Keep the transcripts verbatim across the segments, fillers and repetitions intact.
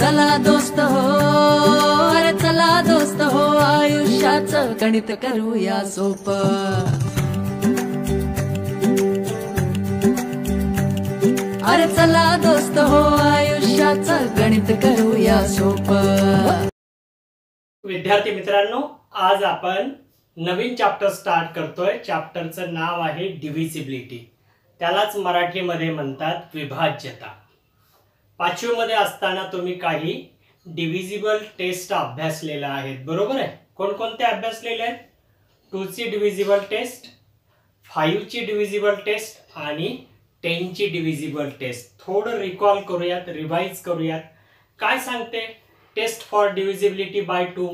चला दोस्त हो, अरे चला दोस्त हो, आयुष्याचं गणित करूया सोपं. अरे चला दोस्त हो, आयुष्याचं गणित करूया सोपं. विद्यार्थी मित्रांनो, आज आपण नवीन चॅप्टर स्टार्ट करतोय. चॅप्टरचं नाव आहे डिव्हिजिबिलिटी. त्यालाच मराठीमध्ये म्हणतात विभाज्यता. पाचवीमध्ये असताना तुम्ही काही डिव्हिजिबल टेस्ट अभ्यासलेल्या आहेत, बरोबर आहे. कोणकोणते अभ्यासलेले आहेत? टू ची डिव्हिजिबल टेस्ट, फाईव्ह ची डिव्हिजिबल टेस्ट आणि टेन ची डिव्हिजिबल टेस्ट. थोडं रिकॉल करूयात, रिवाइज करूयात. काय सांगते test for divisibility by two?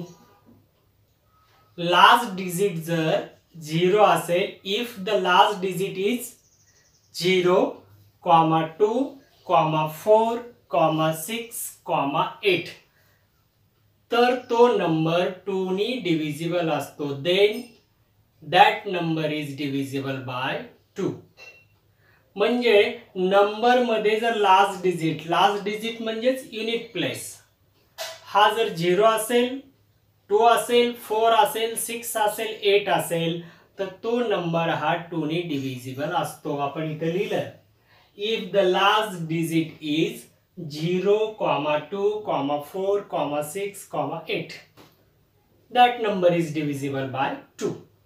Last digit जर झिरो असेल, if the last digit is zero comma two comma four comma six comma eight, तर तो नंबर टू नी डिव्हिजिबल असतो. Then that number is divisible by two. म्हणजे number मध्ये जर last digit, last digit म्हणजेच युनिट प्लेस, हा जर झिरो असेल, टू असेल, फोर असेल, सिक्स असेल, एट असेल, तर तो नंबर हा टू नी डिव्हिजिबल असतो. आपण इथे लिहिलं, if the last digit is zero, two, four, six, eight, that number is divisible by two.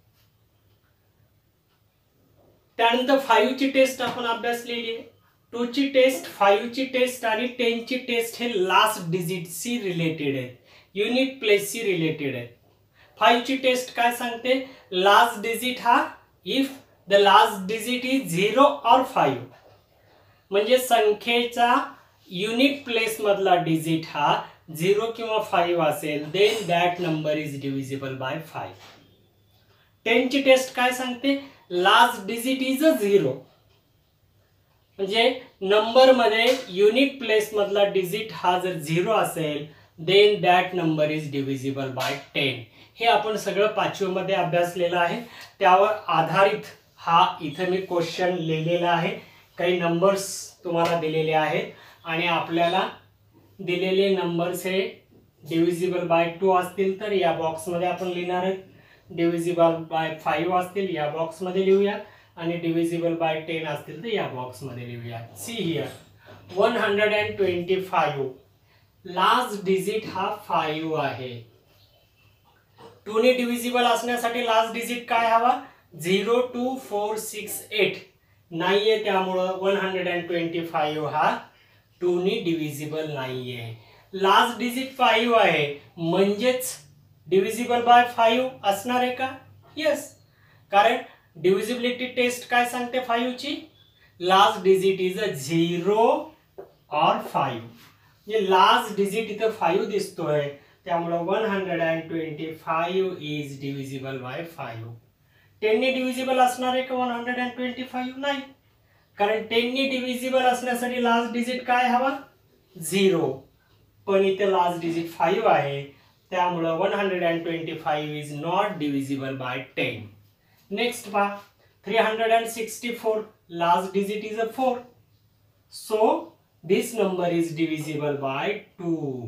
त्यानंतर फाईव्ह ची टेस्ट आपण अभ्यासलेली आहे. टू ची टेस्ट, फाईव्ह ची टेस्ट आणि टेन ची टेस्ट हे लास्ट डिजिटशी रिलेटेड आहेत, युनिट प्लेसशी रिलेटेड आहेत. फाईव्ह ची टेस्ट काय सांगते? लास्ट डिजिट हा if the last digit is zero or five, म्हणजे संख्येचा युनिट प्लेस मधला डिजिट हा झिरो किंवा फाईव्ह असेल, then that number is divisible by five. Ten ची टेस्ट काय सांगते? Last digit is a zero, म्हणजे नंबर मध्ये युनिट प्लेस मधला डिजिट हा जर झिरो असेल, then that number is divisible by ten. हे आपण सगळं पाचवी मध्ये अभ्यासलेलं आहे. त्यावर आधारित हा इथे मी क्वेश्चन लिहिलेला आहे. काही नंबर्स तुम्हाला दिलेले आहेत आणि आपल्याला दिलेले नंबर्स हे डिव्हिजिबल बाय टू असतील तर या बॉक्समध्ये आपण लिहिणार आहेत, डिव्हिजिबल बाय फाईव्ह असतील या बॉक्समध्ये लिहूया, आणि डिव्हिजिबल बाय टेन असतील तर या बॉक्समध्ये लिहूया. See here, one hundred and twenty five, last digit हा फाईव्ह आहे. टू ने डिव्हिजिबल असण्यासाठी लास्ट डिजिट काय हवा? Zero, two, four, six, eight नाहीये, त्यामुळं one hundred and twenty five हा टू नी डिव्हिजिबल नाहीये. लास्ट डिजिट फाईव्ह आहे, म्हणजेच डिव्हिजिबल बाय फाईव्ह असणार आहे का? येस, कारण डिव्हिजिबिलिटी टेस्ट काय सांगते फाईव्ह ची? Last digit is a zero or five, म्हणजे लास्ट डिजिट इथं फाईव्ह दिसतोय, त्यामुळे one hundred and twenty five is divisible by five. Ten ने डिव्हिजिबल असणार आहे का one hundred and twenty five? नाही, कारण टेन ने डिव्हिजिबल असण्यासाठी लास्ट डिजिट काय हवा? झिरो, पण इथे लास्ट डिजिट फाईव्ह आहे, त्यामुळे one hundred and twenty five is not divisible by ten. Next पहा, three hundred and sixty four, last digit is a four, so this number is divisible by two.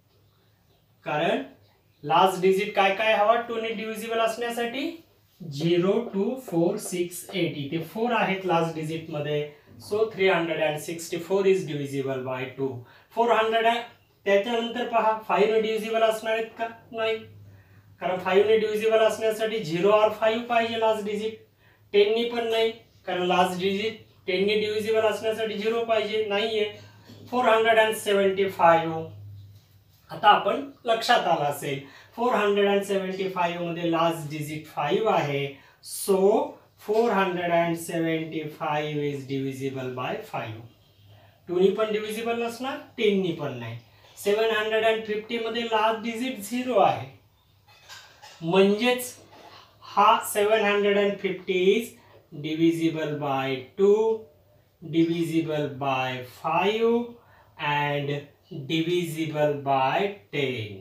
कारण last digit काय काय हवा two ने divisible असण्यासाठी? Zero, two, four, six, eight, इथे four आहेत last digit मध्ये, so three hundred and sixty four is divisible by two. Four hundred, त्याच्यानंतर पहा फाईव्ह ने डिव्हिजिबल असणार आहेत का? नाही, कारण फाईव्ह ने डिव्हिजिबल असण्यासाठी झिरो और फाईव्ह पाहिजे लास्ट डिजिट. टेन नी पण नाही, कारण लास्ट डिजिट टेन ने डिव्हिजिबल असण्यासाठी झिरो पाहिजे, नाहीये. Four hundred and seventy five, आता आपण लक्षात आलं असेल, four hundred and seventy five मध्ये लास्ट डिजिट फाईव्ह आहे, so four hundred and seventy five is divisible by five. Two नी पण डिव्हिजिबल नसणार, टेन नी पण नाही. सेवन हंड्रेड अँड फिफ्टी मध्ये लास्ट डिजिट झिरो आहे, म्हणजेच हा seven hundred and fifty is divisible by to, divisible by five and divisible by ten.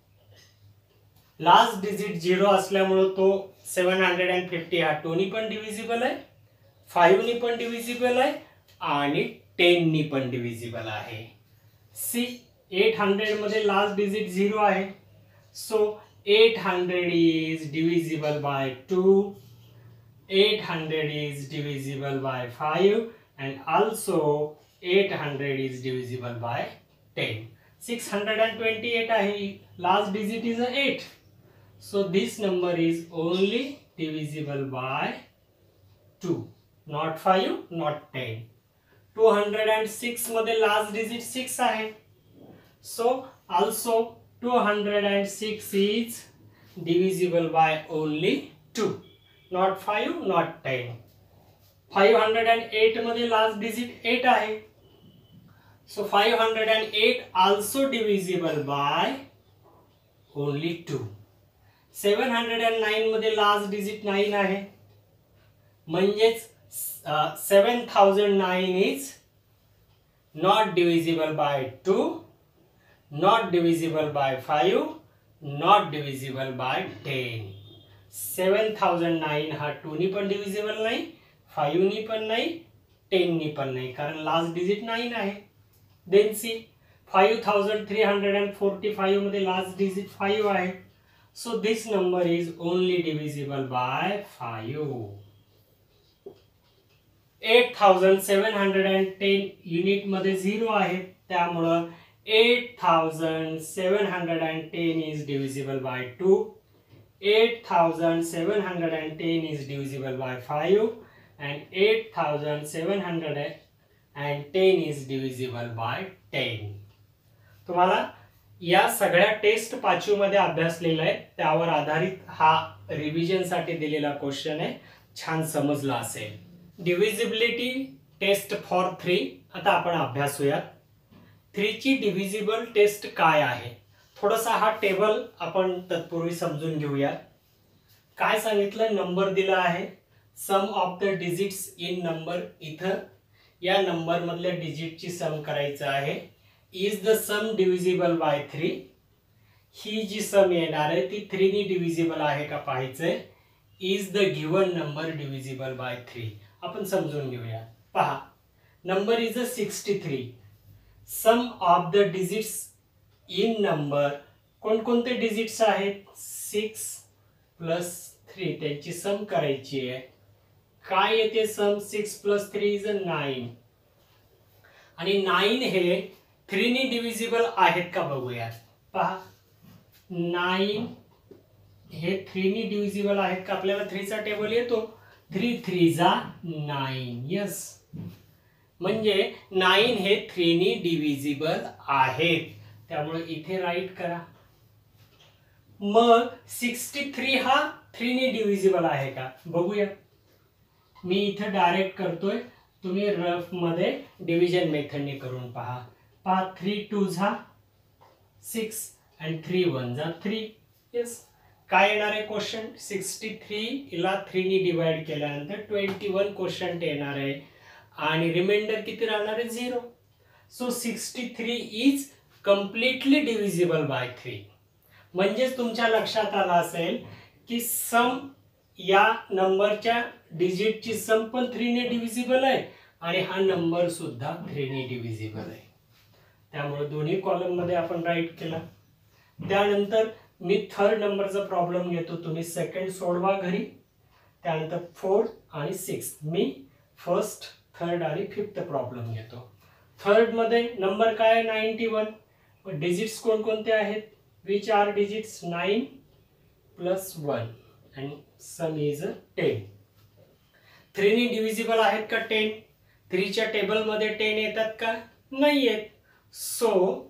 Last digit zero असल्यामुळे तो सेवन हंड्रेड अँड फिफ्टी हा टू नी पण डिव्हिजिबल आहे, फाईव्ह नी पण डिव्हिजिबल आहे आणि टेन नी पण डिव्हिजिबल आहे. सी एट हंड्रेड मध्ये लास्ट डिजिट झिरो आहे, so eight hundred is divisible by two, eight hundred is divisible by five and also eight hundred is divisible by ten. six hundred twenty-eight आहे, last digit is a eight, so this number is only divisible by two, not five, not ten. two hundred six मध्ये last digit six आहे, so also two hundred six is divisible by only two, not five, not ten. five hundred eight मध्ये last digit eight आहे, so five hundred eight also divisible by only two. seven hundred nine मध्ये last digit nine आहे, म्हणजेच seven thousand nine is not divisible by two, not divisible by five, not divisible by ten. seven thousand nine हा two नी पण divisible नाही, five नी पण नाही, टेन नी पण नाही, कारण लास्ट डिजिट नाइन आहे. Then see five thousand three hundred forty five मध्ये लास्ट डिजिट फाइव आहे, so this number is only divisible by five. Eight thousand seven hundred ten unit मध्ये झिरो आहे, त्यामुळं eight thousand seven hundred ten is divisible by two, eight thousand seven hundred ten is divisible by five and eight thousand seven hundred ten is divisible by ten. तुम्हाला या सगळ्या taste पाचवी मध्ये अभ्यासलेला आहे, त्यावर आधारित हा रिव्हिजन साठी दिलेला क्वेश्चन आहे, छान समजला असेल. डिव्हिजिबिलिटी टेस्ट फॉर थ्री आता आपण अभ्यासूया. थ्री ची डिव्हिजिबल टेस्ट काय आहे, थोडासा हा टेबल आपण तत्पूर्वी समजून घेऊया. काय सांगितलं, नंबर दिला आहे, sum of the digits in number, इथं या नंबर मधल्या डिजिटची सम करायचं आहे. Is the sum divisible by three, ही जी सम येणार आहे ती थ्री नी डिव्हिजिबल आहे का पाहायचंय. Is the given number divisible by three, आपण समजून घेऊया. पहा, number is a sixty three, sum of the digits in number, कोणकोणते डिजिट्स आहेत, सिक्स प्लस थ्री, त्यांची सम करायची आहे. काय येते सम, six plus three is a nine, आणि नाइन हे थ्री नी डिव्हिजिबल आहेत का बघूया. पहा, नाइन हे थ्री नी डिव्हिजिबल आहेत का, आपल्याला थ्रीचा टेबल येतो, थ्री थ्री जा नाइन, यस, म्हणजे नाइन हे थ्री नी डिव्हिजिबल आहेत, त्यामुळे इथे राईट करा. मग सिक्स्टी थ्री हा थ्री नी डिव्हिजिबल आहे का बघूया. मी इथे डायरेक्ट करतोय, तुम्ही रफ मध्ये डिव्हिजन मेथडने करून पहा. पहा, थ्री टू झा सिक्स आणि थ्री वन झा थ्री, यस. काय येणार आहे क्वेश्चन, सिक्स्टी थ्री ला थ्री नी डिवाइड केल्यानंतर ट्वेंटी वन क्वेश्चन येणार आहे, आणि रिमाइंडर किती राहणार आहे, zero. So sixty three is completely divisible by three. म्हणजेच तुमच्या लक्षात आलं असेल की सम या नंबरच्या डिजिटची सम पण थ्री ने डिव्हिजिबल आहे, आणि हा नंबर सुद्धा थ्री ने डिव्हिजिबल आहे, त्यामुळे दोन्ही कॉलम मध्ये आपण राईट केला. त्यानंतर मी थर्ड नंबरचा प्रॉब्लेम घेतो, तुम्ही सेकंड सोडवा घरी. त्यानंतर फोर्थ आणि सिक्स्थ, मी फर्स्ट, थर्ड आणि फिफ्थ प्रॉब्लेम घेतो. थर्ड मध्ये नंबर काय, नाइंटी वन, डिजिट्स कोणकोणते आहेत, which are digits, nine plus one and sum is ten. Three नी डिव्हिजिबल आहेत का टेन, थ्रीच्या टेबल मध्ये टेन येतात का, नाही येत, सो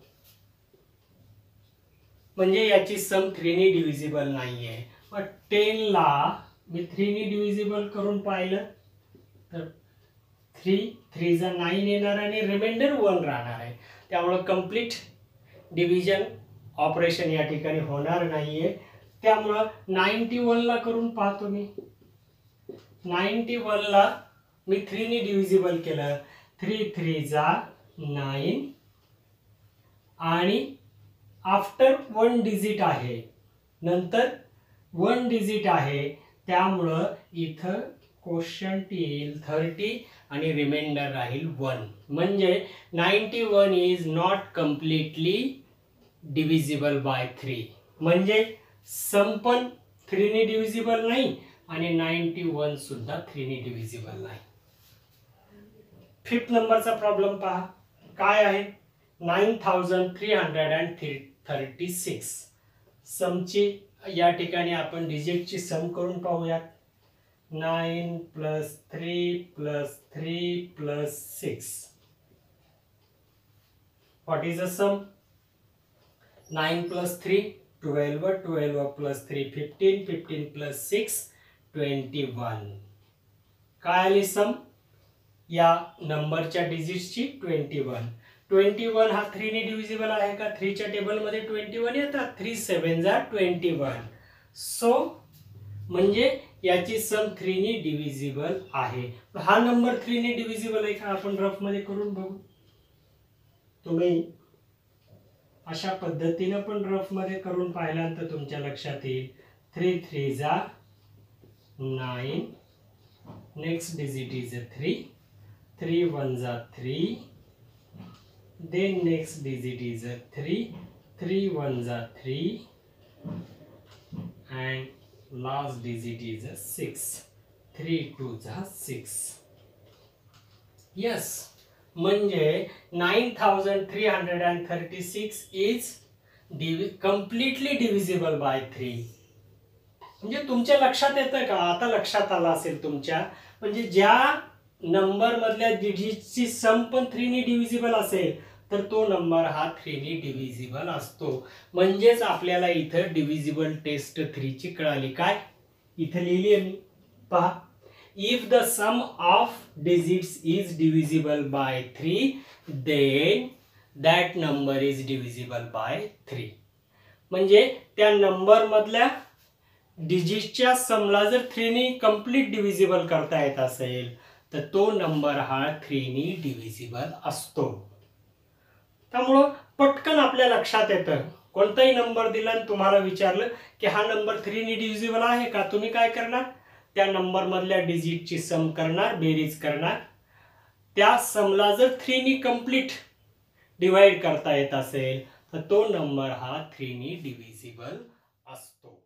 म्हणजे याची सम थ्री नी डिव्हिजिबल नाहीये. मग टेन ला मी थ्री नी डिव्हिजिबल करून पाहिलं तर थ्री थ्री जा नाइन येणार आणि रिमाइंडर वन राहणार आहे, त्यामुळे कंप्लीट डिव्हिजन ऑपरेशन या ठिकाणी होणार नाहीये. त्यामुळं नाइंटी वन ला करून पाहतो मी. नाइंटी वन ला मी थ्री नी डिव्हिजिबल केलं, थ्री थ्री जा नाइन, आणि आफ्टर वन डिजिट आहे, नंतर वन डिजिट आहे, त्यामुळं इथं कोशंट येईल थर्टी आणि रिमाइंडर राहील वन. म्हणजे ninety one is not completely divisible by three. म्हणजे सम पण थ्री ने डिव्हिजिबल नाही आणि नाईन्टी वन सुद्धा थ्री ने डिव्हिजिबल नाही. फिफ्थ नंबरचा प्रॉब्लेम पहा काय आहे. Nine thousand three hundred and thirty six समची या ठिकाणी आपण डिजिटची सम करून पाहूयात. Nine plus three plus three plus six. What is the sum. Nine plus three twelve, twelve plus three fifteen, fifteen plus six twenty one. काय आली sum या नंबरच्या डिजिट्सची ट्वेंटी वन. ट्वेंटी वन हा थ्री ने divisible आहे का. थ्रीच्या टेबलमध्ये ट्वेंटी वन येतात. थ्री सेवन जा ट्वेंटी वन. सो म्हणजे याची सम थ्री ने डिव्हिजिबल आहे. हा नंबर थ्री ने डिव्हिजिबल आहे का आपण रफ मध्ये करून बघू. तुम्ही अशा पद्धतीने पण रफ मध्ये करून पाहिल्यानंतर तुमच्या लक्षात येईल. थ्री थ्री जा nine. Next digit is a three. Three one जा three. Then next digit is a three. Three ones are three. And last digit is a six. Three twos are six. Yes. म्हणजे nine thousand three hundred thirty-six is completely divisible by three. म्हणजे तुमच्या लक्षात येतं का. आता लक्षात आला असेल तुमच्या. म्हणजे ज्या नंबर मधल्या डिजिटची सम पण थ्री ने डिव्हिजिबल असेल तर तो नंबर हा थ्री ने डिव्हिजिबल असतो. म्हणजेच आपल्याला इथं डिव्हिजिबल टेस्ट थ्री ची कळाली. काय इथं लिहिली आहे मी पहा. If the sum of digits is divisible by three then that number is divisible by three. म्हणजे त्या नंबर मधल्या डिजिटच्या समला जर थ्री ने कंप्लीट डिव्हिजिबल करता येत असेल तर तो नंबर हा थ्री ने डिव्हिजिबल असतो. त्यामुळं पटकन आपल्या लक्षात येतं. कोणताही नंबर दिला आणि तुम्हाला विचारलं की हा नंबर थ्री ने डिव्हिजिबल आहे का. तुम्ही काय करणार. त्या नंबर मधल्या डिजिटची सम करणार, बेरीज करणार. त्या समला जर थ्री ने कंप्लीट डिवाइड करता येत असेल तर तो नंबर हा थ्री ने डिव्हिजिबल असतो.